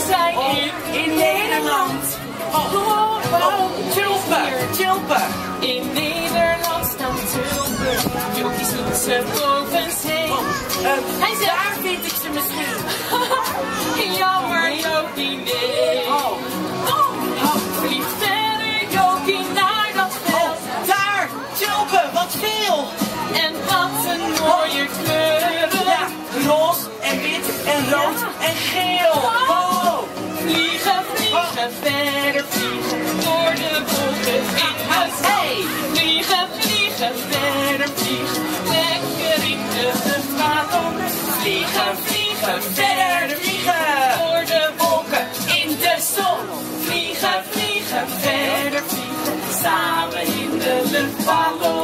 zijn in Nederland. Tulpen. In Nederland staan tulpen. Jokie zoekt ze boven zee. Hij zegt, Daar vind ik ze misschien. jammer Jokie, nee. Vlieg verder Jokie naar dat veld. Daar, tulpen, wat veel. En wat een mooie kleuren. Ja, roze en wit en rood en geel. Vliegen, vliegen, verder vliegen. Door de wolken in het zee. Vliegen, vliegen, verder vliegen. Lekker in de luchtballon. Vliegen, vliegen, verder vliegen. Door de wolken in de zon. Vliegen, vliegen, verder vliegen. Samen in de luchtballon.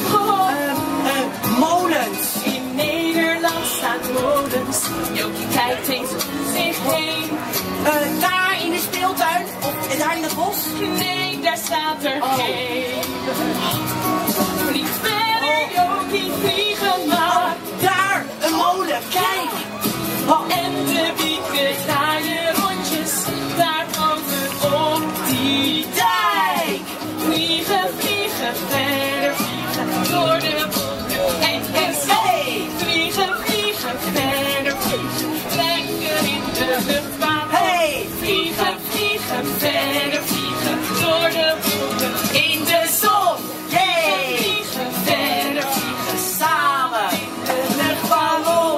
Molens. In Nederland staan molens. Jokie kijkt eens om zich heen. Daar in de speeltuin of daar in het bos. Nee, daar staat er geen. Vlieg verder, Jokie, vliegen maar. Daar, een molen, kijk. En de wieken draaien rondjes. Daar boven op die dijk. Vliegen, vliegen, verder vliegen. Door de wolken en zee. Vliegen, vliegen, verder vliegen. Lekker in de luchtbaan. Vliegen, vliegen, verder vliegen. Door de wolken in de zon. Vliegen, verder vliegen. Samen in de luchtballon.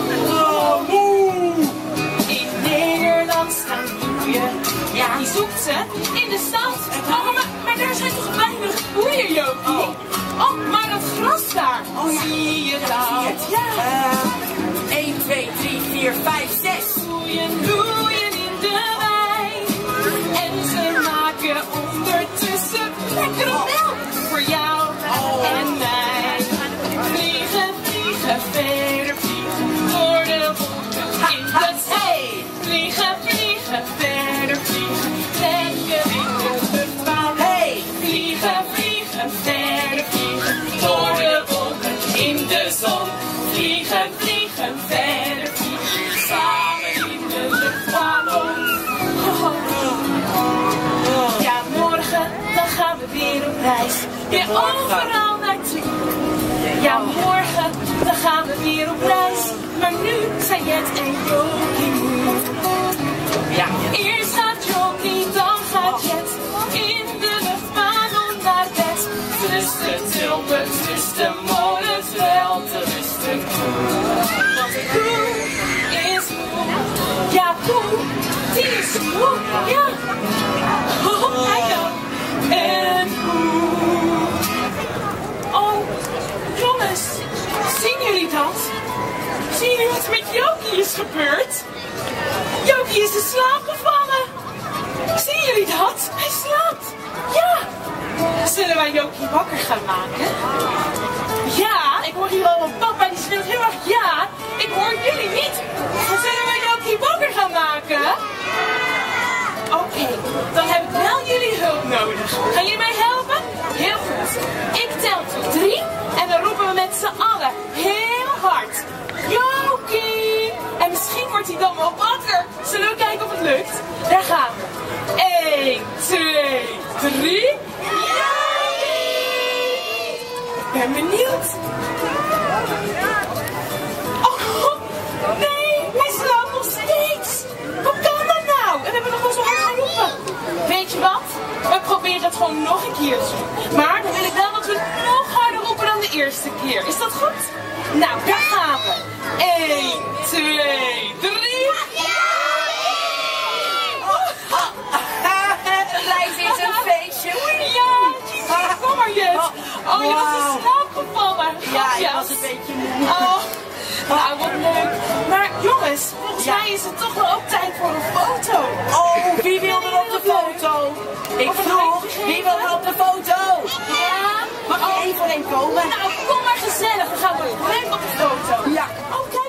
In Nederland staan koeien. Ja, die zoekt ze in de stad. Maar daar zijn toch weinig koeien, Jokie? Maar dat gras daar. Zie je dat? Ja. 1, 2, 3, 4, 5, 6. Koeien loeien in de wei. En ze maken ondertussen lekkere melk voor jou en mij. Vliegen, vliegen, verder vliegen. Door de wolken in de zee. Vliegen, vliegen, verder vliegen. Lekker in de luchtbaan. Vliegen, vliegen, verder vliegen. Door de wolken in de zon. Vliegen, vliegen, verder vliegen. Samen in de luchtballon. Ja, morgen dan gaan we weer op reis. Weer overal naartoe. Ja, morgen dan gaan we weer op reis. Maar nu zijn Jet en Jokie moe. Ja. Eerst gaat Jokie, dan gaat Jet. In de luchtballon naar bed. Tussen de tulpen, tussen de molens, wel te rusten. Want de koe is moe. Ja, koe, die is moe. Ja. Hij dan. En moe. Oh, jongens, zien jullie dat? Zien jullie wat er met Jokie is gebeurd? Jokie is in slaap gevallen. Zien jullie dat? Hij slaapt. Ja. Zullen wij Jokie wakker gaan maken? Ja, ik hoor hier al een papa die schreeuwt heel erg ja. Ik hoor jullie niet. Zullen wij Jokie wakker gaan maken? Oké, dan heb ik wel jullie hulp nodig. Gaan jullie mij helpen? Heel goed. Ik tel tot 3 en dan roepen we met z'n allen heel hard. Jokie! En misschien wordt hij dan wel wakker. Zullen we kijken of het lukt? Daar gaan we. 1, 2, 3. Jokie! Ik ben benieuwd. Oh, nee, hij slaapt nog steeds. Hoe kan dat nou? En we hebben nog wel zo hard geroepen. Weet je wat? We proberen het gewoon nog een keertje. Maar dan wil ik wel dat we nog harder roepen dan de eerste keer. Is dat goed? Nou, daar gaan we. 1, 2, 3. Lijf is een feestje. Ja, kom maar Jet. Oh, je was in slaap gevallen. Ja, ik was een beetje moe. Oh, nou wat leuk. Maar jongens, volgens mij is het toch wel ook tijd voor een foto. Oh, wie wil er op de foto? Ik vroeg, wie wil er op de foto? Ja? Mag je één voor één komen? Nou, kom maar gezellig. Dan gaan we gelijk op de foto. Ja. Oké.